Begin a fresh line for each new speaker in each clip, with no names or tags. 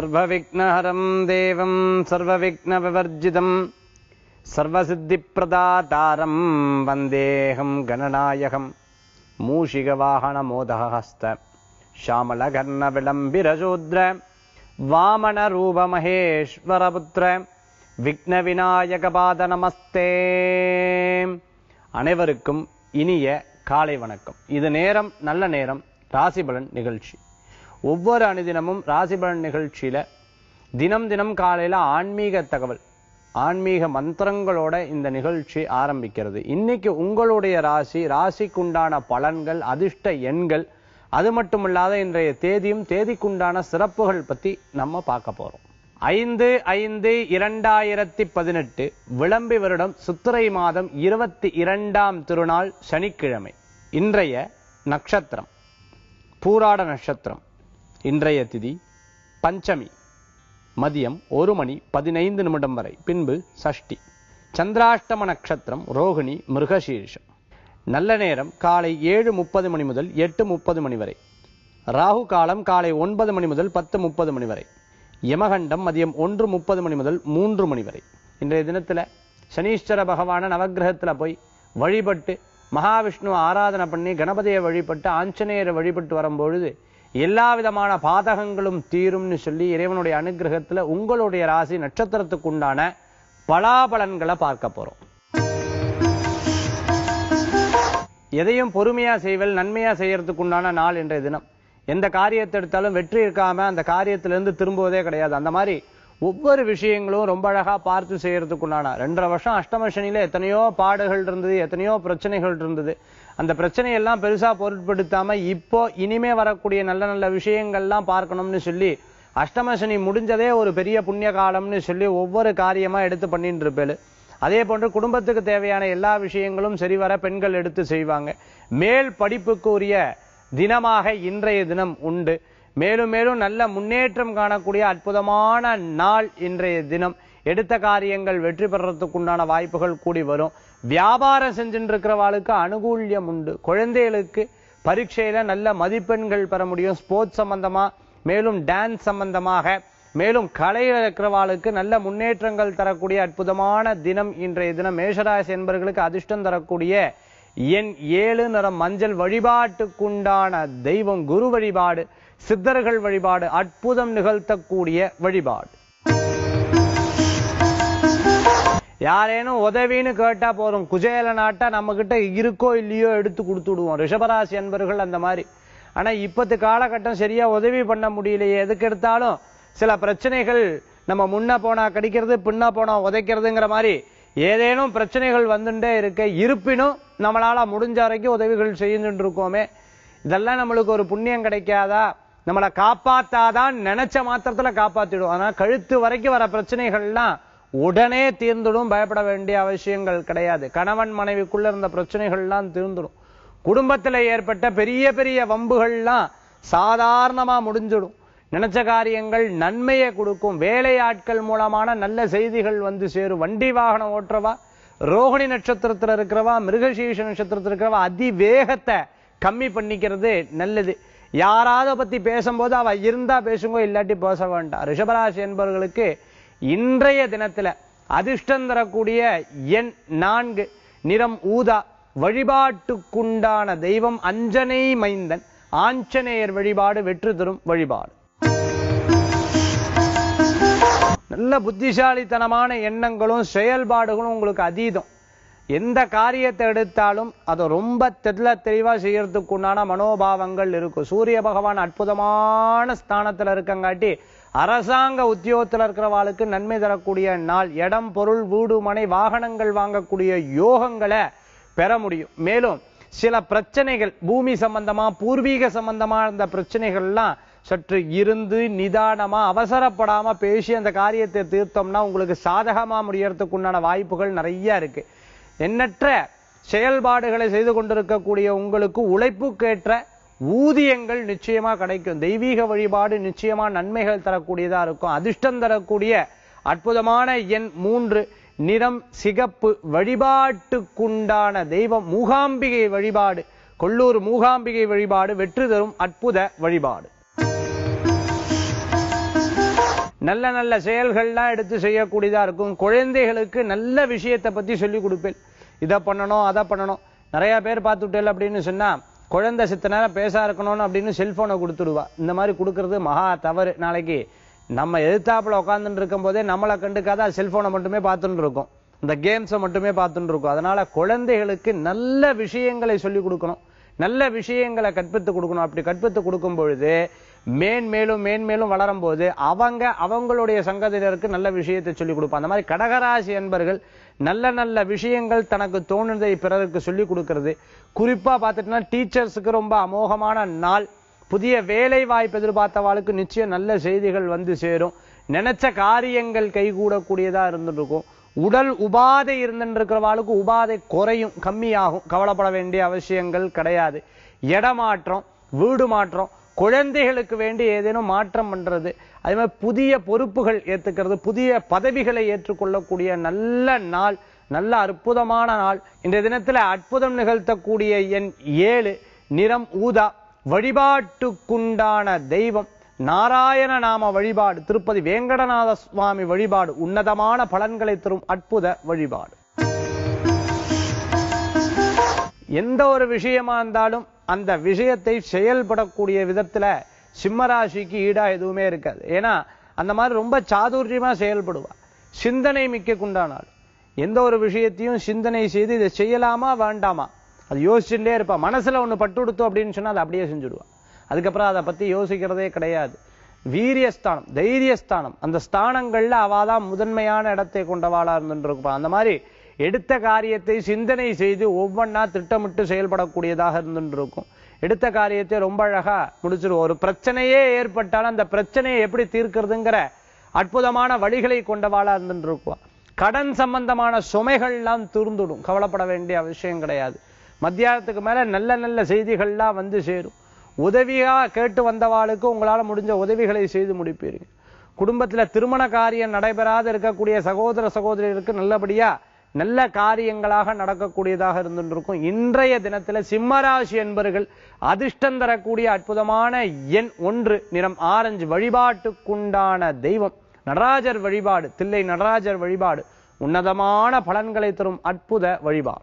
सर्वविघ्नहरं देवं सर्वविघ्नविवर्जितं सर्वसिद्धिप्रदातारं वन्देऽहं गणनायकं मूषिकवाहनमोदहस्त श्यामलकर्णविलम्बिरशूद्र वामनरूपमहेश्वरपुत्र விக்னவிநாயகபாத நமஸ்தே. அனைவருக்கும் இனிய காலை வணக்கம். இது நேரம் நல்ல நேரம் ராசிபலன் நிகழ்ச்சி. ஒவ்வொரு அனுதினமும் ராசிபலன் நிகழ்ச்சியில தினம் காலையில ஆன்மீக தகவல், ஆன்மீக மந்திரங்களோட இந்த நிகழ்ச்சி ஆரம்பிக்கிறது. இன்னைக்கு உங்களுடைய ராசிக்குண்டான பலன்கள், அதிர்ஷ்ட எண்கள், அது மட்டுமில்லாத இன்றைய தேதியும் தேதிக்குண்டான சிறப்புகள் பத்தி நம்ம பார்க்க போறோம். 5/5/2018 விளம்பி வருடம் சித்திரை மாதம் 22ஆம் திருநாள் சனிக்கிழமை. இன்றைய நட்சத்திரம் பூராட நட்சத்திரம். இன்றைய திதி பஞ்சமி, மதியம் 1:15 வரை, பின்பு சஷ்டி. சந்திராஷ்டம நட்சத்திரம் ரோகிணி மிருகசீரிஷம். நல்ல நேரம் காலை 7:30 முதல் 8:30 வரை. ராகு காலம் காலை 9 முதல் 10:30 வரை. யமகண்டம் மதியம் 1:30 முதல் 3 வரை. இன்றைய தினத்துல சனீஸ்வர பகவான நவக்கிரகத்துல போய் வழிபட்டு மகாவிஷ்ணு ஆராதனை பண்ணி கணபதியை வழிபட்டு ஆஞ்சநேயரை வழிபட்டு வரும்பொழுது எல்லா விதமான பாதகங்களும் தீரும்னு சொல்லி இறைவனுடைய அனுகிரகத்துல உங்களுடைய ராசி நட்சத்திரத்துக்கு உண்டான பலாபலன்களை பார்க்க போறோம். எதையும் பொறுமையா செய்வல், நன்மையா செய்யறதுக்கு உண்டான நாள் இன்றைய தினம். எந்த காரியத்தை எடுத்தாலும் வெற்றி இருக்காம அந்த காரியத்திலிருந்து திரும்புவதே கிடையாது. அந்த மாதிரி ஒவ்வொரு விஷயங்களும் ரொம்ப அழகா பார்த்து செய்யறதுக்குண்டான 2.5 வருஷம் அஷ்டம சனியில எத்தனையோ பாடுகள் இருந்தது, எத்தனையோ பிரச்சனைகள் இருந்தது. அந்த பிரச்சனையெல்லாம் பெருசா பொருட்படுத்தாம இப்போ இனிமே வரக்கூடிய நல்ல நல்ல விஷயங்கள்லாம் பார்க்கணும்னு சொல்லி அஷ்டம சனி முடிஞ்சதே ஒரு பெரிய புண்ணிய காலம்னு சொல்லி ஒவ்வொரு காரியமா எடுத்து பண்ணிட்டு இருப்பேன். அதே போன்று குடும்பத்துக்கு தேவையான எல்லா விஷயங்களும் சரிவர பெண்கள் எடுத்து செய்வாங்க. மேல் படிப்புக்கு உரிய தினமாக இன்றைய தினம் உண்டு. மேலும் மேலும் நல்ல முன்னேற்றம் காணக்கூடிய அற்புதமான நாள் இன்றைய தினம். எடுத்த காரியங்கள் வெற்றி பெறறதுக்குண்டான வாய்ப்புகள் கூடி வரும். வியாபாரம் செஞ்சுட்டு இருக்கிறவாளுக்கு அனுகூல்யம் உண்டு. குழந்தைகளுக்கு பரீட்சையில நல்ல மதிப்பெண்கள் பெற முடியும். ஸ்போர்ட்ஸ் சம்பந்தமா, மேலும் டான்ஸ் சம்பந்தமாக, மேலும் கலையில் இருக்கிறவாளுக்கு நல்ல முன்னேற்றங்கள் தரக்கூடிய அற்புதமான தினம் இன்றைய தினம். மேஷராசி என்பவர்களுக்கு அதிர்ஷ்டம் தரக்கூடிய எண் 7, நிறம் மஞ்சள். வழிபாட்டுக்குண்டான தெய்வம் குரு வழிபாடு, சித்தர்கள் வழிபாடு, அற்புதம் நிகழ்த்தக்கூடிய வழிபாடு. யாரேனும் உதவின்னு கேட்டா போறோம், குஜேல நாட்டா நம்ம கிட்ட இருக்கோ இல்லையோ எடுத்து கொடுத்துடுவோம். ரிஷபராசி என்பவர்கள் அந்த மாதிரி. ஆனா இப்பத்து காலகட்டம் சரியா உதவி பண்ண முடியலையே. எதுக்கு எடுத்தாலும் சில பிரச்சனைகள், நம்ம முன்ன போனா கடிக்கிறது, பின்ன போனா உதைக்கிறதுங்கிற மாதிரி ஏதேனும் பிரச்சனைகள் வந்துட்டே இருக்க. இருப்பினும் நம்மளால முடிஞ்ச வரைக்கும் உதவிகள் செய்துட்டு இருக்கோமே, இதெல்லாம் நம்மளுக்கு ஒரு புண்ணியம் கிடைக்காதா? நம்மளை காப்பாத்தாதான் நினைச்ச மாத்திரத்துல காப்பாத்திடும். ஆனா கழுத்து வரைக்கும் வர பிரச்சனைகள்லாம் உடனே தீர்ந்துடும். பயப்பட வேண்டிய அவசியங்கள் கிடையாது. கணவன் மனைவிக்குள்ள இருந்த பிரச்சனைகள்லாம் தீர்ந்துடும். குடும்பத்துல ஏற்பட்ட பெரிய பெரிய வம்புகள்லாம் சாதாரணமா முடிஞ்சிடும். நினைச்ச காரியங்கள் நன்மையை கொடுக்கும். வேலையாட்கள் மூலமான நல்ல செய்திகள் வந்து சேரும். வண்டி வாகனம் ஓட்டுறவா, ரோகிணி நட்சத்திரத்துல இருக்கிறவா, மிருகசீரிஷ நட்சத்திரத்துல இருக்கிறவா அதிவேகத்தை கம்மி பண்ணிக்கிறது நல்லது. யாராவது பத்தி பேசும்போது அவ இருந்தா பேசுங்க, இல்லாட்டி பேச வேண்டாம். ரிஷபராசி என்பவர்களுக்கு இன்றைய தினத்துல அதிர்ஷ்டம் தரக்கூடிய எண் 4, நிறம் ஊதா. வழிபாட்டுக்குண்டான தெய்வம் அஞ்சனை மைந்தன். ஆஞ்சநேயர் வழிபாடு வெற்றி தரும் வழிபாடு. நல்ல புத்திசாலித்தனமான எண்ணங்களும் செயல்பாடுகளும் உங்களுக்கு அதீதம். எந்த காரியத்தை எடுத்தாலும் அதை ரொம்ப தெளிவா செய்யறதுக்கு உண்டான மனோபாவங்கள் இருக்கும். சூரிய பகவான் அற்புதமான ஸ்தானத்துல இருக்கங்காட்டி அரசாங்க உத்தியோகத்தில் இருக்கிறவாளுக்கு நன்மை தரக்கூடிய நாள். இடம், பொருள், வீடு, மனை, வாகனங்கள் வாங்கக்கூடிய யோகங்களை பெற முடியும். மேலும் சில பிரச்சனைகள் பூமி சம்பந்தமா, பூர்வீக சம்பந்தமா இந்த பிரச்சனைகள்லாம் சற்று இருந்து நிதானமா, அவசரப்படாம பேசி அந்த காரியத்தை தீர்த்தோம்னா உங்களுக்கு சாதகமா முடியறதுக்கு உண்டான வாய்ப்புகள் நிறைய இருக்கு. எண்ணற்ற செயல்பாடுகளை செய்து கொண்டிருக்கக்கூடிய உங்களுக்கு உழைப்புக்கேற்ற ஊதியங்கள் நிச்சயமா கிடைக்கும். தெய்வீக வழிபாடு நிச்சயமா நன்மைகள் தரக்கூடியதா இருக்கும். அதிர்ஷ்டம் தரக்கூடிய அற்புதமான எண் 3, நிறம் சிகப்பு. வழிபாட்டுக்குண்டான தெய்வம் மூகாம்பிகை வழிபாடு. கொல்லூர் மூகாம்பிகை வழிபாடு வெற்றி தரும் அற்புத வழிபாடு. நல்ல நல்ல செயல்கள்லாம் எடுத்து செய்யக்கூடியதா இருக்கும். குழந்தைகளுக்கு நல்ல விஷயத்தை பத்தி சொல்லி கொடுப்பேன். இதை பண்ணணும் அதை பண்ணணும். நிறைய பேர் பார்த்துட்டேன் அப்படின்னு சொன்னா குழந்தை சித்த நேரம் பேச இருக்கணும்னு அப்படின்னு செல்போனை கொடுத்துடுவா. இந்த மாதிரி கொடுக்கறது மகா தவறு. நாளைக்கு நம்ம எதிர்த்தாப்புல உட்காந்துட்டு இருக்கும் போதே நம்மளை கண்டுக்காத செல்போனை மட்டுமே பார்த்துட்டு இருக்கோம், இந்த கேம்ஸை மட்டுமே பார்த்துட்டு இருக்கோம். அதனால குழந்தைகளுக்கு நல்ல விஷயங்களை சொல்லி கொடுக்கணும், நல்ல விஷயங்களை கற்பித்து கொடுக்கணும். அப்படி கற்பித்து கொடுக்கும் பொழுது மேன்மேலும் மேன்மேலும் வளரும் போது அவங்களுடைய சங்கதியினருக்கு நல்ல விஷயத்தை சொல்லிக் கொடுப்பாங்க. அந்த மாதிரி கடகராசி என்பர்கள் நல்ல நல்ல விஷயங்கள் தனக்கு தோணுதை பிறருக்கு சொல்லிக் கொடுக்கிறது. குறிப்பா பார்த்துட்டோம்னா டீச்சர்ஸுக்கு ரொம்ப அமோகமான நாள். புதிய வேலை வாய்ப்பு எதிர்பார்த்தவாளுக்கு நிச்சயம் நல்ல செய்திகள் வந்து சேரும். நினைச்ச காரியங்கள் கைகூடக்கூடியதா இருந்துருக்கும். உடல் உபாதை இருந்துருக்கிறவாளுக்கு உபாதை குறையும், கம்மியாகும். கவலைப்பட வேண்டிய அவசியங்கள் கிடையாது. இடமாற்றம், வீடு மாற்றம், குழந்தைகளுக்கு வேண்டி ஏதேனும் மாற்றம் பண்றது, அதே மாதிரி புதிய பொறுப்புகள் ஏத்துக்கிறது, புதிய பதவிகளை ஏற்றுக்கொள்ளக்கூடிய நல்ல நாள், நல்ல அற்புதமான நாள். இன்றைய தினத்துல அற்புதம் நிகழ்த்தக்கூடிய எண் 7, நிறம் ஊதா. வழிபாட்டுக்குண்டான தெய்வம் நாராயண நாம வழிபாடு, திருப்பதி வேங்கடநாத சுவாமி வழிபாடு உன்னதமான பலன்களை தரும் அற்புத வழிபாடு. எந்த ஒரு விஷயமா இருந்தாலும் அந்த விஷயத்தை செயல்படக்கூடிய விதத்துல சிம்மராசிக்கு ஈடா எதுவுமே இருக்காது. ஏன்னா அந்த மாதிரி ரொம்ப சாதுரியமா செயல்படுவா. சிந்தனை மிக்க குண்டானாள். எந்த ஒரு விஷயத்தையும் சிந்தனை செய்து இதை செய்யலாமா வேண்டாமா அது யோசிச்சுட்டே இருப்பா. மனசுல ஒண்ணு பட்டு கொடுத்தோம் அப்படின்னு சொன்னா அதை அப்படியே செஞ்சுடுவா. அதுக்கப்புறம் அதை பத்தி யோசிக்கிறதே கிடையாது. வீரியஸ்தானம், தைரியஸ்தானம், அந்த ஸ்தானங்கள்ல அவாதான் முதன்மையான இடத்தை கொண்டவாளா இருந்துட்டு இருப்பா. அந்த மாதிரி எடுத்த காரியத்தை சிந்தனை செய்து ஒவ்வொன்னா திட்டமிட்டு செயல்படக்கூடியதாக இருந்துட்டு இருக்கும். எடுத்த காரியத்தை ரொம்ப அழகா முடிச்சிருவோம். ஒரு பிரச்சனையே ஏற்பட்டாலும் அந்த பிரச்சனையை எப்படி தீர்க்கிறதுங்கிற அற்புதமான வழிகளை கொண்டவாளா இருந்துட்டு இருக்குவா. கடன் சம்பந்தமான சுமைகள்லாம் தீர்ந்துடும். கவலைப்பட வேண்டிய அவசியம் கிடையாது. மத்தியானத்துக்கு மேல நல்ல நல்ல செய்திகள்லாம் வந்து சேரும். உதவியா கேட்டு வந்தவாளுக்கு உங்களால முடிஞ்ச உதவிகளை செய்து முடிப்பீர்கள். குடும்பத்துல திருமண காரியம் நடைபெறாத இருக்கக்கூடிய சகோதர சகோதரிகளுக்கு நல்லபடியா நல்ல காரியங்களாக நடக்கக்கூடியதாக இருந்துருக்கும். இன்றைய தினத்துல சிம்மராசி என்பர்கள் அதிர்ஷ்டம் தரக்கூடிய அற்புதமான எண் 1, நிறம் ஆரஞ்சு. வழிபாட்டுக்குண்டான தெய்வம் நடராஜர் வழிபாடு, தில்லை நடராஜர் வழிபாடு உன்னதமான பலன்களை தரும் அற்புத வழிபாடு.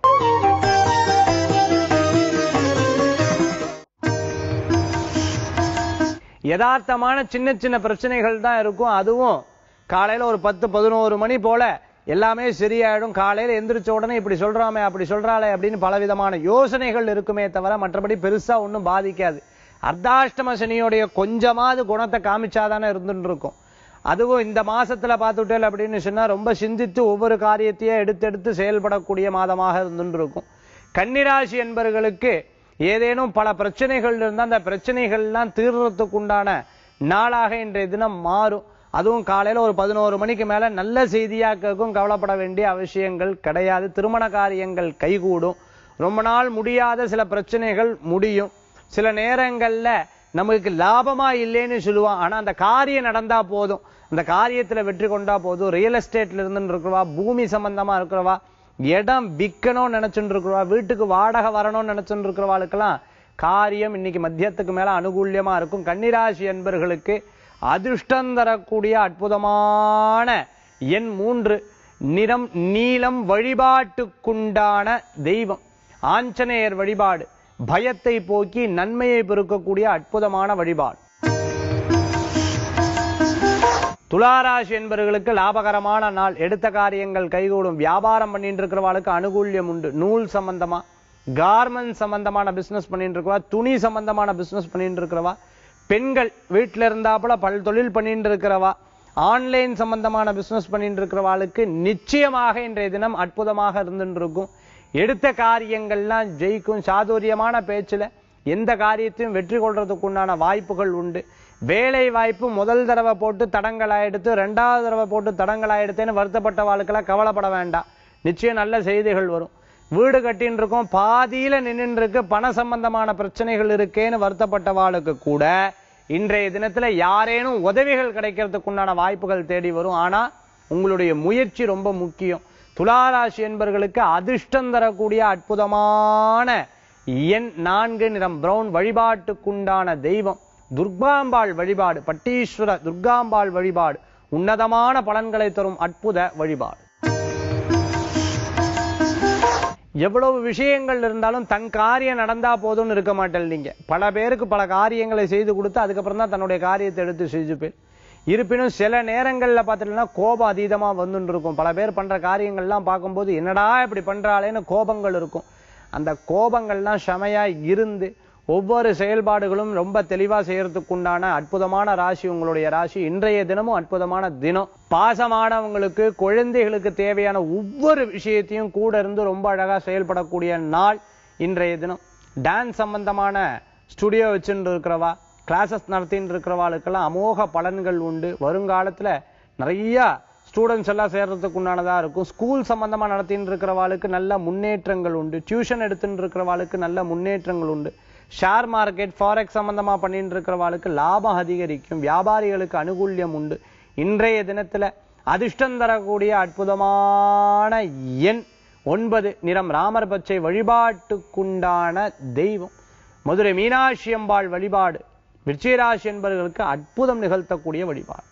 யதார்த்தமான சின்ன சின்ன பிரச்சனைகள் தான் இருக்கும். அதுவும் காலையில ஒரு 10-11 மணி போல எல்லாமே சரியாயிடும். காலையில எந்திரிச்ச உடனே இப்படி சொல்றாமே அப்படி சொல்றாளே அப்படின்னு பலவிதமான யோசனைகள் இருக்குமே தவிர மற்றபடி பெருசா ஒன்றும் பாதிக்காது. அர்த்தாஷ்டம சனியோடைய கொஞ்சமாவது குணத்தை காமிச்சாதானே இருந்துட்டு இருக்கும். அதுவும் இந்த மாசத்துல பார்த்துட்டேன் அப்படின்னு சொன்னா ரொம்ப சிந்தித்து ஒவ்வொரு காரியத்தையே எடுத்து செயல்படக்கூடிய மாதமாக இருந்துட்டு இருக்கும். கன்னிராசி என்பவர்களுக்கு ஏதேனும் பல பிரச்சனைகள் இருந்தால் அந்த பிரச்சனைகள்லாம் தீர்றதுக்குண்டான நாளாக இன்றைய தினம் மாறும். அதுவும் காலையில ஒரு 11 மணிக்கு மேல நல்ல செய்தியா கேட்கும். கவலைப்பட வேண்டிய அவசியங்கள் கிடையாது. திருமண காரியங்கள் கைகூடும். ரொம்ப நாள் முடியாத சில பிரச்சனைகள் முடியும். சில நேரங்கள்ல நமக்கு லாபமா இல்லைன்னு சொல்லுவான், ஆனா அந்த காரியம் நடந்தா போதும், அந்த காரியத்துல வெற்றி கொண்டா போதும். ரியல் எஸ்டேட்ல இருந்து இருக்கிறவா, பூமி சம்பந்தமா இருக்கிறவா, இடம் விற்கணும்னு நினைச்சுட்டு இருக்கிறவா, வீட்டுக்கு வாடகை வரணும்னு நினைச்சுட்டு இருக்கிறவாளுக்கெல்லாம் காரியம் இன்னைக்கு மத்தியத்துக்கு மேல அனுகூல்யமா இருக்கும். கன்னிராசி என்பர்களுக்கு அதிர்ஷ்டம் தரக்கூடிய அற்புதமான எண் 3, நிறம் நீலம். வழிபாட்டுக்குண்டான தெய்வம் ஆஞ்சநேயர் வழிபாடு பயத்தை போக்கி நன்மையை பெருக்கக்கூடிய அற்புதமான வழிபாடு. துளாராசி என்பவர்களுக்கு லாபகரமான நாள். எடுத்த காரியங்கள் கைகூடும். வியாபாரம் பண்ணிட்டு இருக்கிறவாளுக்கு அனுகூல்யம் உண்டு. நூல் சம்பந்தமா, கார்மெண்ட் சம்பந்தமான பிசினஸ் பண்ணிட்டு இருக்கிறவா, துணி சம்பந்தமான பிசினஸ் பண்ணிட்டு இருக்கிறவா, பெண்கள் வீட்டில இருந்தாப்புல பல் தொழில் பண்ணிட்டு இருக்கிறவா, ஆன்லைன் சம்பந்தமான பிசினஸ் பண்ணிட்டு இருக்கிறவாளுக்கு நிச்சயமாக இன்றைய தினம் அற்புதமாக இருந்துட்டு இருக்கும். எடுத்த காரியங்கள்லாம் ஜெயிக்கும். சாதுரியமான பேச்சுல எந்த காரியத்தையும் வெற்றி கொள்றதுக்குண்டான வாய்ப்புகள் உண்டு. வேலை வாய்ப்பு முதல் தடவை போட்டு தடங்களாயிடுத்து, 2வது தடவை போட்டு தடங்களாயிடுத்தேன்னு வருத்தப்பட்ட வாழ்க்கெல்லாம் கவலைப்பட வேண்டாம். நிச்சயம் நல்ல செய்திகள் வரும். வீடு கட்டின்னு இருக்கோம், பாதியில நின்று இருக்கு, பண சம்பந்தமான பிரச்சனைகள் இருக்கேன்னு வருத்தப்பட்ட வாழ்க்கை கூட இன்றைய தினத்துல யாரேனும் உதவிகள் கிடைக்கிறதுக்குண்டான வாய்ப்புகள் தேடி வரும். ஆனா உங்களுடைய முயற்சி ரொம்ப முக்கியம். துளாராசி என்பவர்களுக்கு அதிர்ஷ்டம் தரக்கூடிய அற்புதமான எண் 4, நிறம் பிரவுன். வழிபாட்டுக்குண்டான தெய்வம் துர்காம்பாள் வழிபாடு, பட்டீஸ்வர துர்காம்பாள் வழிபாடு உன்னதமான பலன்களை தரும் அற்புத வழிபாடு. எவ்வளவு விஷயங்கள் இருந்தாலும் தன் காரியம் நடந்தா போதும்னு இருக்க மாட்டேன். நீங்க பல பேருக்கு பல காரியங்களை செய்து கொடுத்து அதுக்கப்புறம் தான் தன்னுடைய காரியத்தை எடுத்து செஞ்சுப்பேன். இருப்பினும் சில நேரங்கள்ல பார்த்துட்டீங்கன்னா கோபம் அதீதமா வந்துட்டு இருக்கும். பல பேர் பண்ற காரியங்கள்லாம் பார்க்கும்போது என்னடா இப்படி பண்றாளேன்னு கோபங்கள் இருக்கும். அந்த கோபங்கள்லாம் செமையா இருந்து ஒவ்வொரு செயல்பாடுகளும் ரொம்ப தெளிவா செய்யறதுக்கு உண்டான அற்புதமான ராசி உங்களுடைய ராசி. இன்றைய தினமும் அற்புதமான தினம். பாசமானவங்களுக்கு குழந்தைகளுக்கு தேவையான ஒவ்வொரு விஷயத்தையும் கூட இருந்து ரொம்ப அழகா செயல்படக்கூடிய நாள் இன்றைய தினம். டான்ஸ் சம்பந்தமான ஸ்டுடியோ வச்சுட்டு இருக்கிறவா, கிளாஸஸ் நடத்தின்னு இருக்கிறவாளுக்கெல்லாம் அமோக பலன்கள் உண்டு. வருங்காலத்துல நிறைய ஸ்டூடெண்ட்ஸ் எல்லாம் சேர்றதுக்கு உண்டானதா இருக்கும். ஸ்கூல் சம்பந்தமா நடத்தின்னு இருக்கிறவாளுக்கு நல்ல முன்னேற்றங்கள் உண்டு. டியூஷன் எடுத்துட்டு இருக்கிறவாளுக்கு நல்ல முன்னேற்றங்கள் உண்டு. ஷேர் மார்க்கெட், ஃபாரெக்ஸ் சம்பந்தமா பண்ணிட்டு இருக்கிறவாளுக்கு லாபம் அதிகரிக்கும். வியாபாரிகளுக்கு அனுகூல்யம் உண்டு. இன்றைய தினத்துல அதிர்ஷ்டம் தரக்கூடிய அற்புதமான எண் 9, நிறம் ராமர் பச்சை. வழிபாட்டுக்குண்டான தெய்வம் மதுரை மீனாட்சி அம்பாள் வழிபாடு விருச்சிகராசி என்பவர்களுக்கு அற்புதம் நிகழ்த்தக்கூடிய வழிபாடு.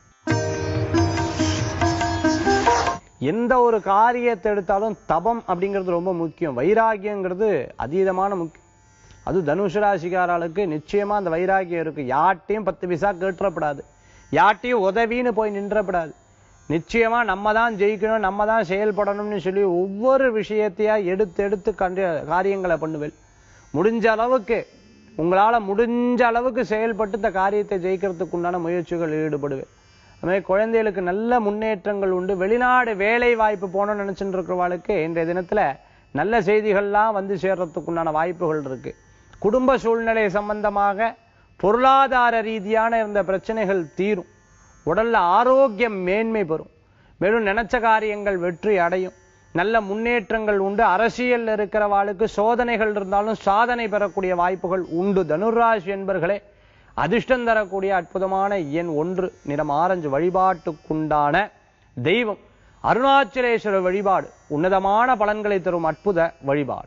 எந்த ஒரு காரியத்தை எடுத்தாலும் தபம் அப்படிங்கிறது ரொம்ப முக்கியம். வைராகியங்கிறது அதீதமான முக்கியம். அது தனுஷ ராசிக்காரர்களுக்கு நிச்சயமா அந்த வைராகியம் இருக்கு. யார்ட்டையும் 10 பைசா கேட்டுறப்படாது, யார்ட்டையும் உதவின்னு போய் நின்றப்படாது. நிச்சயமா நம்ம தான் ஜெயிக்கணும், நம்ம தான் செயல்படணும்னு சொல்லி ஒவ்வொரு விஷயத்தையா எடுத்து காரியங்களை பண்ணுவேன். முடிஞ்ச அளவுக்கு உங்களால முடிஞ்ச அளவுக்கு செயல்பட்டு இந்த காரியத்தை ஜெயிக்கிறதுக்கு உண்டான முயற்சிகள் ஈடுபடுவேன். அது மாதிரி குழந்தைகளுக்கு நல்ல முன்னேற்றங்கள் உண்டு. வெளிநாடு வேலை வாய்ப்பு போகணும்னு நினைச்சுட்டு இருக்கிறவாளுக்கு இன்றைய தினத்துல நல்ல செய்திகள்லாம் வந்து சேர்றதுக்கு உண்டான வாய்ப்புகள் இருக்கு. குடும்ப சூழ்நிலை சம்பந்தமாக பொருளாதார ரீதியான இருந்த பிரச்சனைகள் தீரும். உடல்ல ஆரோக்கியம் மேன்மை பெறும். மேலும் நினைச்ச காரியங்கள் வெற்றி அடையும். நல்ல முன்னேற்றங்கள் உண்டு. அரசியல் இருக்கிறவாளுக்கு சோதனைகள் இருந்தாலும் சாதனை பெறக்கூடிய வாய்ப்புகள் உண்டு. தனுராசி என்பர்களே, அதிர்ஷ்டம் தரக்கூடிய அற்புதமான எண் 1, நிறம் ஆரஞ்சு. வழிபாட்டுக்குண்டான தெய்வம் அருணாச்சலேஸ்வரர் வழிபாடு உன்னதமான பலன்களை தரும் அற்புத வழிபாடு.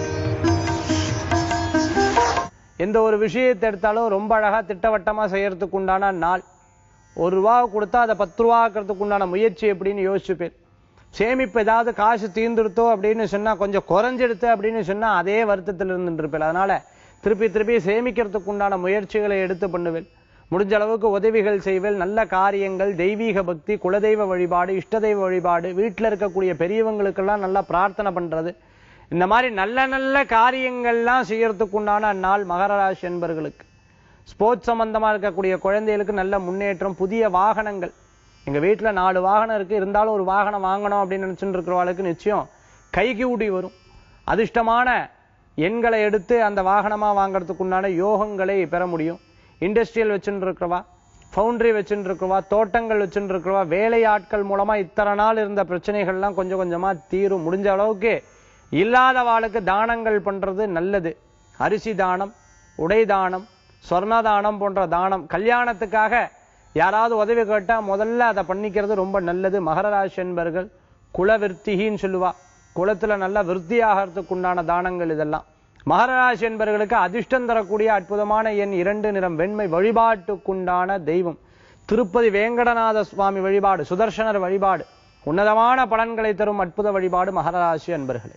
எந்த ஒரு விஷயத்தை எடுத்தாலும் ரொம்ப அழகா திட்டவட்டமா செய்யறதுக்கு உண்டான நாள். 1 ரூபா கொடுத்தா அதை 10 ரூபா ஆக்கிறதுக்கு உண்டான முயற்சி எப்படின்னு யோசிச்சுப்பேன். சேமிப்பு ஏதாவது காசு தீர்ந்துடுத்தோ அப்படின்னு சொன்னா, கொஞ்சம் குறைஞ்செடுத்து அப்படின்னு சொன்னா அதே வருத்தத்தில் இருந்துட்டு இருப்பேன். அதனால திருப்பி சேமிக்கிறதுக்கு உண்டான முயற்சிகளை எடுத்து பண்ணுவேன். முடிஞ்ச அளவுக்கு உதவிகள் செய்வேன். நல்ல காரியங்கள், தெய்வீக பக்தி, குலதெய்வ வழிபாடு, இஷ்ட தெய்வ வழிபாடு, வீட்டில் இருக்கக்கூடிய பெரியவங்களுக்கெல்லாம் நல்லா பிரார்த்தனை பண்றது, இந்த மாதிரி நல்ல நல்ல காரியங்கள்லாம் செய்யறதுக்கு உண்டான நாள் மகர ராசி என்பவர்களுக்கு. ஸ்போர்ட்ஸ் சம்பந்தமா இருக்கக்கூடிய குழந்தைகளுக்கு நல்ல முன்னேற்றம். புதிய வாகனங்கள், எங்க வீட்டுல 4 வாகனம் இருக்கு, இருந்தாலும் ஒரு வாகனம் வாங்கணும் அப்படின்னு நினைச்சுட்டு இருக்கிறவளுக்கு நிச்சயம் கைகூடி வரும். அதிர்ஷ்டமான எண்களை எடுத்து அந்த வாகனமா வாங்கறதுக்கு உண்டான யோகங்களை பெற முடியும். இண்டஸ்ட்ரியல் வச்சுட்டு இருக்கிறவா, ஃபவுண்டரி வச்சுட்டு இருக்கிறவா, தோட்டங்கள் வச்சுட்டு இருக்கிறவா, வேலை ஆட்கள் மூலமா இத்தனை நாள் இருந்த பிரச்சனைகள்லாம் கொஞ்சம் கொஞ்சமா தீரும். முடிஞ்ச அளவுக்கு இல்லாதவாளுக்கு தானங்கள் பண்றது நல்லது. அரிசி தானம், உடை தானம், சொர்ண தானம் போன்ற தானம். கல்யாணத்துக்காக யாராவது உதவி கேட்டா முதல்ல அதை பண்ணிக்கிறது ரொம்ப நல்லது. மகர ராசி என்பர்கள் குலவிருத்திகின்னு சொல்லுவா, குலத்துல நல்ல விருத்தியாகிறதுக்கு உண்டான தானங்கள் இதெல்லாம். மகர ராசி என்பவர்களுக்கு அதிர்ஷ்டம் தரக்கூடிய அற்புதமான எண் 2, நிறம் வெண்மை. வழிபாட்டுக்குண்டான தெய்வம் திருப்பதி வேங்கடநாத சுவாமி வழிபாடு, சுதர்சனர் வழிபாடு உன்னதமான பலன்களை தரும் அற்புத வழிபாடு மகர ராசி என்பர்களே.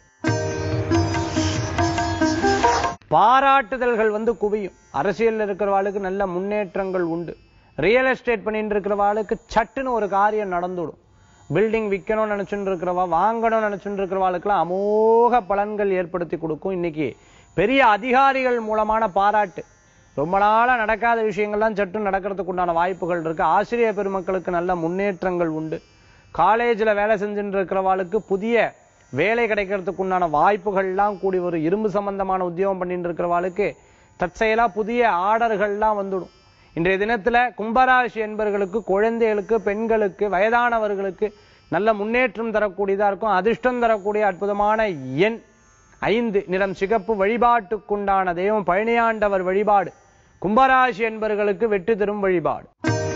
பாராட்டுதல்கள் வந்து குவியும். அரசியல் இருக்கிறவாளுக்கு நல்ல முன்னேற்றங்கள் உண்டு. ரியல் எஸ்டேட் பண்ணிட்டு இருக்கிறவாளுக்கு சட்டுன்னு ஒரு காரியம் நடந்துடும். பில்டிங் விற்கணும்னு நினைச்சுட்டு இருக்கிறவா, வாங்கணும்னு நினைச்சுட்டு இருக்கிறவாளுக்கெல்லாம் அமோக பலன்கள் ஏற்படுத்தி கொடுக்கும். இன்னைக்கு பெரிய அதிகாரிகள் மூலமான பாராட்டு, ரொம்ப நாளா நடக்காத விஷயங்கள்லாம் சட்டு நடக்கிறதுக்கு உண்டான வாய்ப்புகள் இருக்கு. ஆசிரியர் பெருமக்களுக்கு நல்ல முன்னேற்றங்கள் உண்டு. காலேஜ்ல வேலை செஞ்சுட்டு இருக்கிறவாளுக்கு புதிய வேலை கிடைக்கிறதுக்கு உண்டான வாய்ப்புகள்லாம் கூடி வரும். இரும்பு சம்பந்தமான உத்தியோகம் பண்ணிட்டு இருக்கிறவாளுக்கு தற்செயலா புதிய ஆர்டர்கள்லாம் வந்துடும். இன்றைய தினத்துல கும்பராசி என்பவர்களுக்கு, குழந்தைகளுக்கு, பெண்களுக்கு, வயதானவர்களுக்கு நல்ல முன்னேற்றம் தரக்கூடியதா இருக்கும். அதிர்ஷ்டம் தரக்கூடிய அற்புதமான எண் 5, நிறம் சிகப்பு. வழிபாட்டுக்குண்டான தெய்வம் பழனியாண்டவர் வழிபாடு கும்பராசி என்பவர்களுக்கு வெற்றி தரும் வழிபாடு.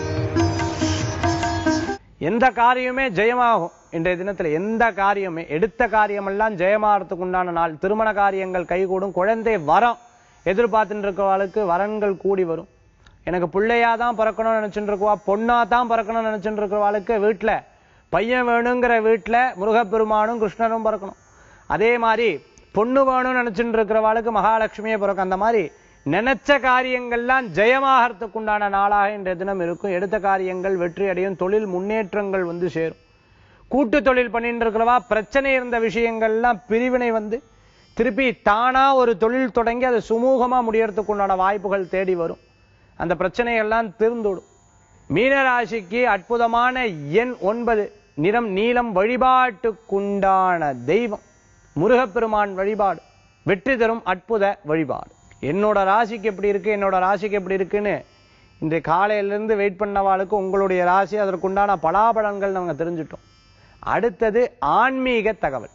எந்த காரியமே ஜெயமாகும். இன்றைய தினத்துல எந்த காரியமே, எடுத்த காரியமெல்லாம் ஜெயமாறதுக்கு உண்டான நாள். திருமண காரியங்கள் கைகூடும். குழந்தை வரம் எதிர்பார்த்துட்டு இருக்கிறவர்களுக்கு வரன்கள் கூடி வரும். எனக்கு பிள்ளையா தான் பிறக்கணும்னு நினைச்சுட்டு இருக்குவா, பொண்ணா தான் பிறக்கணும்னு நினைச்சுட்டு இருக்கிறவாளுக்கு வீட்டுல பையன் வேணுங்கிற வீட்டுல முருகப்பெருமானும் கிருஷ்ணனும் பிறக்கணும். அதே மாதிரி பொண்ணு வேணும்னு நினைச்சுட்டு இருக்கிறவாளுக்கு மகாலட்சுமியே பிறக்கும். அந்த மாதிரி நினைச்ச காரியங்கள்லாம் ஜெயமாகறதுக்கு உண்டான நாளாக இன்றைய தினம் இருக்கும். எடுத்த காரியங்கள் வெற்றி அடையும், தொழில் முன்னேற்றங்கள் வந்து சேரும். கூட்டு தொழில் பண்ணிட்டு இருக்கிறவா பிரச்சனை இருந்த விஷயங்கள்லாம் பிரிவினை வந்து திருப்பி தானா ஒரு தொழில் தொடங்கி அது சுமூகமா முடியறதுக்கு உண்டான வாய்ப்புகள் தேடி வரும். அந்த பிரச்சனைகள்லாம் தீர்ந்துடும். மீனராசிக்கு அற்புதமான எண் 9, நிறம் நீலம், வழிபாட்டுக்குண்டான தெய்வம் முருகப்பெருமான் வழிபாடு, வெற்றி தரும் அற்புத வழிபாடு. என்னோட ராசிக்கு எப்படி இருக்கு, என்னோட ராசிக்கு எப்படி இருக்குன்னு இன்றைய காலையிலிருந்து வெயிட் பண்ணவாளுக்கு உங்களுடைய ராசி அதற்குண்டான பலாபலன்கள் நாங்க தெரிஞ்சுட்டோம். அடுத்தது ஆன்மீக தகவல்.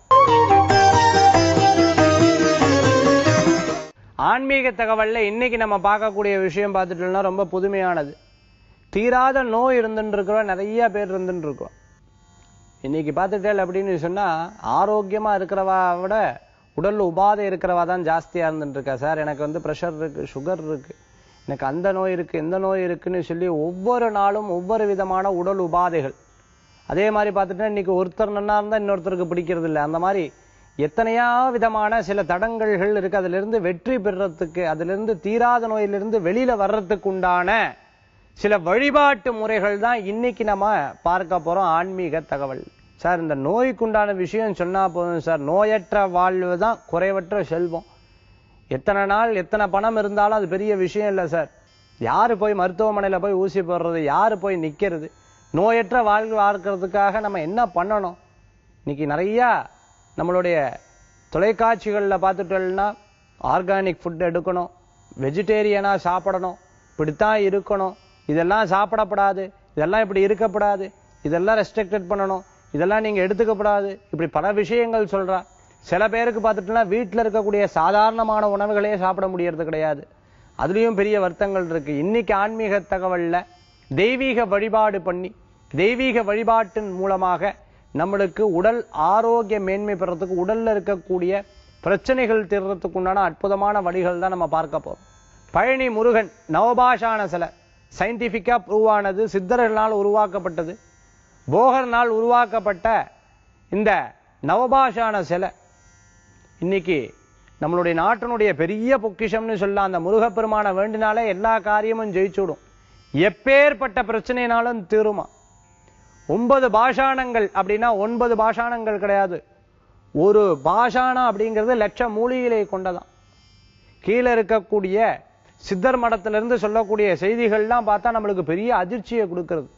ஆன்மீக தகவல்ல இன்னைக்கு நம்ம பார்க்கக்கூடிய விஷயம் பார்த்துட்டோம்னா ரொம்ப புதுமையானது. தீராத நோய் இருந்துட்டு இருக்கிறோம், நிறைய பேர் இருந்துட்டு இருக்கோம். இன்னைக்கு பார்த்துட்டேன் அப்படின்னு சொன்னா ஆரோக்கியமா இருக்கிறவா விட உடல் உபாதை இருக்கிறவா தான் ஜாஸ்தியா இருந்துட்டு இருக்கா. சார் எனக்கு வந்து பிரஷர் இருக்கு, சுகர் இருக்கு, எனக்கு அந்த நோய் இருக்கு, இந்த நோய் இருக்குன்னு சொல்லி ஒவ்வொரு நாளும் ஒவ்வொரு விதமான உடல் உபாதைகள். அதே மாதிரி பார்த்துட்டா இன்னைக்கு ஒருத்தர் நன்னா இருந்தா இன்னொருத்தருக்கு பிடிக்கிறது இல்லை. அந்த மாதிரி எத்தனையா விதமான சில தடங்கல்கள் இருக்கு. அதுல இருந்து வெற்றி பெறறதுக்கு, அதுல இருந்து தீராத நோயிலிருந்து வெளியில வர்றதுக்கு உண்டான சில வழிபாட்டு முறைகள் தான் இன்னைக்கு நம்ம பார்க்க போறோம். ஆன்மீக தகவல். சார் இந்த நோய்க்குண்டான விஷயம் சொன்னா போதும் சார், நோயற்ற வாழ்வு தான் குறைவற்ற செல்வம். எத்தனை நாள் எத்தனை பணம் இருந்தாலும் அது பெரிய விஷயம் இல்லை சார். யாரு போய் மருத்துவமனையில போய் ஊசி போடுறது, யாரு போய் நிக்கிறது? நோயற்ற வாழ்வு வாழ்க்கிறதுக்காக நம்ம என்ன பண்ணணும்? இன்னைக்கு நிறைய நம்மளுடைய தொலைக்காட்சிகளில் பார்த்துட்டோம்னா ஆர்கானிக் ஃபுட் எடுக்கணும், வெஜிடேரியனா சாப்பிடணும், இப்படித்தான் இருக்கணும், இதெல்லாம் சாப்பிடப்படாது, இதெல்லாம் இப்படி இருக்கப்படாது, இதெல்லாம் ரெஸ்ட்ரிக்டட் பண்ணணும், இதெல்லாம் நீங்க எடுத்துக்கப்படாது, இப்படி பல விஷயங்கள் சொல்றா. சில பேருக்கு பார்த்துட்டோம்னா வீட்டில் இருக்கக்கூடிய சாதாரணமான உணவுகளே சாப்பிட முடியறது கிடையாது. அதுலயும் பெரிய வருத்தங்கள் இருக்கு. இன்னைக்கு ஆன்மீக தகவல்ல தெய்வீக வழிபாடு பண்ணி, தெய்வீக வழிபாட்டின் மூலமாக நம்மளுக்கு உடல் ஆரோக்கிய மேன்மை பெறறதுக்கு, உடல்ல இருக்கக்கூடிய பிரச்சனைகள் தீர்றதுக்கு உண்டான அற்புதமான வழிகள் தான் நம்ம பார்க்க போறோம். பழனி முருகன் நவபாஷான சிலை சயின்டிபிக்கா ப்ரூவ் ஆனது, சித்தர்களால் உருவாக்கப்பட்டது, போகர்னால் உருவாக்கப்பட்ட இந்த நவபாஷான சிலை இன்னைக்கு நம்மளுடைய நாட்டினுடைய பெரிய பொக்கிஷம்னு சொல்லலாம். அந்த முருகப்பெருமான வேண்டினாலே எல்லா காரியமும் ஜெயிச்சுடும், எப்பேற்பட்ட பிரச்சனைனாலும் தீருமா. 9 பாஷாணங்கள் அப்படின்னா 9 பாஷாணங்கள் கிடையாது, ஒரு பாஷாணம் அப்படிங்கிறது லட்ச மூலிகளை கொண்டதான். கீழே இருக்கக்கூடிய சித்தர் மடத்திலிருந்து சொல்லக்கூடிய செய்திகள்லாம் பார்த்தா நம்மளுக்கு பெரிய அதிர்ச்சியை கொடுக்கிறது.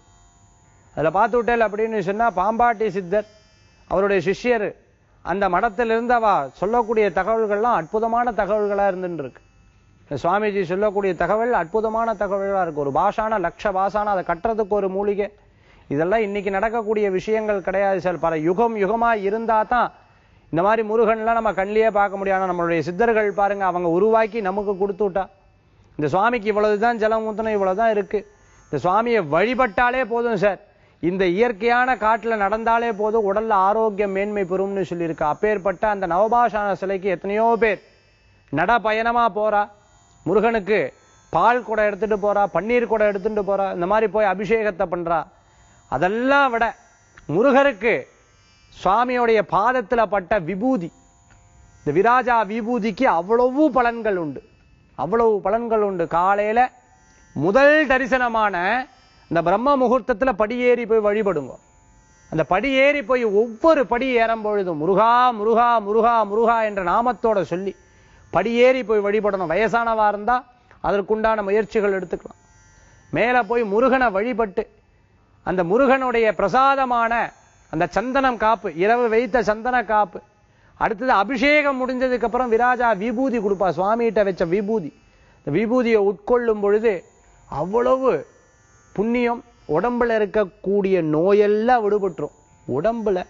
அதுல பார்த்து விட்டேல் அப்படின்னு சொன்னா பாம்பாட்டி சித்தர் அவருடைய சிஷ்யர் அந்த மடத்திலிருந்து அவ சொல்லக்கூடிய தகவல்கள்லாம் அற்புதமான தகவல்களா இருந்துட்டு இருக்கு. சுவாமிஜி சொல்லக்கூடிய தகவல் அற்புதமான தகவல்களா இருக்கு. ஒரு பாஷான லட்ச பாஷான, அதை கட்டுறதுக்கு ஒரு மூலிகை, இதெல்லாம் இன்னைக்கு நடக்கக்கூடிய விஷயங்கள் கிடையாது சார். பல யுகம் யுகமா இருந்தா தான் இந்த மாதிரி முருகன்லாம் நம்ம கண்ணிலேயே பார்க்க முடியாது. நம்மளுடைய சித்தர்கள் பாருங்க, அவங்க உருவாக்கி நமக்கு கொடுத்து விட்டா. இந்த சுவாமிக்கு இவ்வளவுதான் ஜலம் ஊத்தணும், இவ்வளவுதான் இருக்கு, இந்த சுவாமியை வழிபட்டாலே போதும் சார், இந்த இயற்கையான காட்டுல நடந்தாலே போதும், உடல்ல ஆரோக்கியம் மேன்மை பெறும்னு சொல்லியிருக்கு. அப்பேற்பட்ட அந்த நவபாஷான சிலைக்கு எத்தனையோ பேர் நட பயணமா போறா, முருகனுக்கு பால் கூட எடுத்துட்டு போறா, பன்னீர் கூட எடுத்துட்டு போறா, இந்த மாதிரி போய் அபிஷேகத்தை பண்றா. அதெல்லாம் விட முருகருக்கு சுவாமியோடைய பாதத்துல பட்ட விபூதி, இந்த விராஜா விபூதிக்கு அவ்வளவு பலன்கள் உண்டு, அவ்வளவு பலன்கள் உண்டு. காலையில முதல் தரிசனமான இந்த பிரம்ம முகூர்த்தத்துல படியேறி போய் வழிபடுங்க. அந்த படியேறி போய் ஒவ்வொரு படி ஏறும் பொழுதும் முருகா முருகா முருகா முருகா என்ற நாமத்தோட சொல்லி படியேறி போய் வழிபடணும். வயசானவா இருந்தா அதற்குண்டான முயற்சிகள் எடுத்துக்கலாம். மேல போய் முருகனை வழிபட்டு அந்த முருகனுடைய பிரசாதமான அந்த சந்தனம் காப்பு, இரவு வைத்த சந்தன காப்பு, அடுத்தது அபிஷேகம் முடிஞ்சதுக்கு அப்புறம் விராஜா விபூதி கொடுப்பா, சுவாமிகிட்ட வச்ச விபூதி. இந்த விபூதியை உட்கொள்ளும் பொழுது அவ்வளவு புண்ணியம், உடம்புல இருக்கக்கூடிய நோயெல்லாம் விடுபட்டுரும். உடம்புல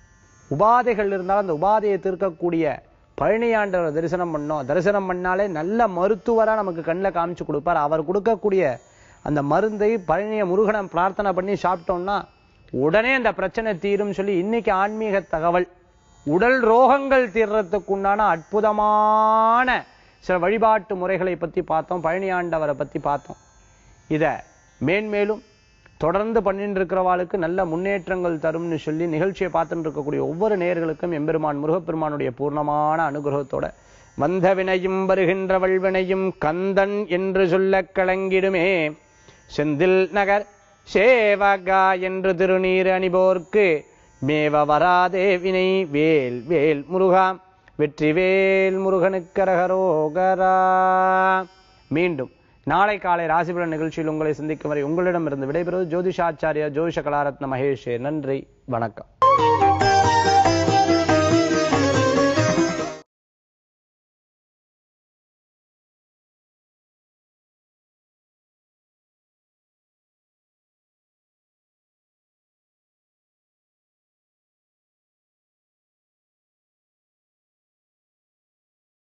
உபாதைகள் இருந்தாலும் அந்த உபாதையை தீர்க்கக்கூடிய பழனியாண்டவர் தரிசனம் பண்ணோம். தரிசனம் பண்ணாலே நல்ல மருத்துவரா நமக்கு கண்ணில் காமிச்சு கொடுப்பார். அவர் கொடுக்கக்கூடிய அந்த மருந்தை பழனிய முருகனை பிரார்த்தனை பண்ணி சாப்பிட்டோம்னா உடனே அந்த பிரச்சனை தீரும் சொல்லி இன்னைக்கு ஆன்மீக தகவல். உடல் ரோகங்கள் தீர்றதுக்குண்டான அற்புதமான சில வழிபாட்டு முறைகளை பத்தி பார்த்தோம், பழனியாண்டவரை பத்தி பார்த்தோம். இத மேன்மேலும் தொடர்ந்து பண்ணிட்டு இருக்கிறவாளுக்கு நல்ல முன்னேற்றங்கள் தரும்னு சொல்லி நிகழ்ச்சியை பார்த்துட்டு இருக்கக்கூடிய ஒவ்வொரு நேயர்களுக்கும் எம்பெருமான் முருகப்பெருமானுடைய பூர்ணமான அனுகிரகத்தோட வந்த வினையும் வருகின்ற வல்வினையும் கந்தன் என்று சொல்ல கலங்கிடுமே செந்தில் நகர் சேவகா என்று திருநீர் அணிபோர்க்கு மேவ வராதே வினை வேல் வேல் முருகா வெற்றிவேல் முருகனுக்கரகரோகரா. மீண்டும் நாளை காலை ராசிபலன் நிகழ்ச்சியில் உங்களை சந்திக்கும் வரை உங்களிடமிருந்து விடைபெறுவது ஜோதிஷாச்சாரியா ஜோதிஷ கலாரத்ன மகேஷே. நன்றி, வணக்கம்.